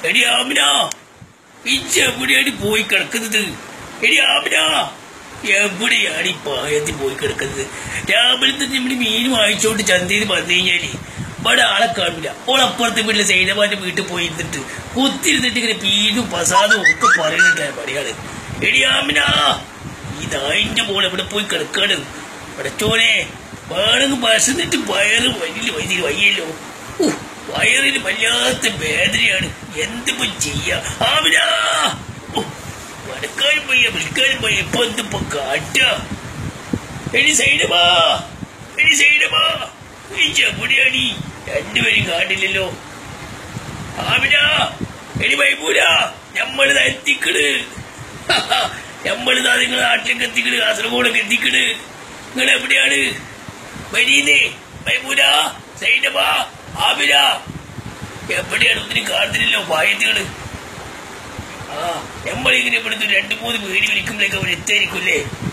എടി ആമിന, ഇജ്ജ് എവിടെയാണ് പോയി കിടക്കുന്നത്? എടി ആമിന, എവിടെയാണ് ഈ പായത്തിൽ പോയി കിടക്കുന്നത്? രാവിലത്തെ നമ്മൾ മീൻ വാങ്ങിച്ചോണ്ട് ചന്തയിൽ വന്നു കഴിഞ്ഞാല് ഇവിടെ ആളെ കാണില്ല. ഓളപ്പുറത്തെ വീട്ടിലെ സൈനമാന്റെ വീട്ടിൽ പോയി ഇരുന്നിട്ട് കുത്തിരുന്നിട്ട് ഇങ്ങനെ പീനും പസാദും ഒക്കെ പറയുന്നുണ്ടായ പണിയാണ്. എടി ആമിന, ഇതായിന്റെ മോൾ എവിടെ പോയി കിടക്കാണ്? പടച്ചോനെ, വേണമെങ്കിൽ ബസ്സിന്നിട്ട് വയറ് വയ്യല്ലോ. വയറിന് വല്ലാത്ത വേദനയാണ്. എന്തിപ്പോ ചെയ്യാ? ആമിന, വടക്കാനും പയ്യ വിളിക്കാനും പയ്യ. ഇപ്പൊ എന്തിപ്പോ കാറ്റാ? എടി സൈനമാ, എടി സൈനമാ, എവിടെയാണി? രണ്ടുപേരും കാണില്ലല്ലോ. ആമിന, എടി മൈമൂന, നമ്മളിതാ എത്തിക്കണ്. നമ്മളിതാ നിങ്ങളെ നാട്ടിലേക്ക് എത്തിക്കണ്, കാസർഗോഡൊക്കെ എത്തിക്കണ്. നിങ്ങൾ എവിടെയാണ്? വരീന്നേ മൈമൂന, സൈനമ, ആമിന, എവിടെയാണ്? ഒന്നിനും കാണുന്നില്ലല്ലോ പായത്തുകള്. നമ്മളിങ്ങനെ ഇവിടുന്ന് 2-3 പേര് വിളിക്കുമ്പോഴേക്ക് അവർ എത്തായിരിക്കും അല്ലേ?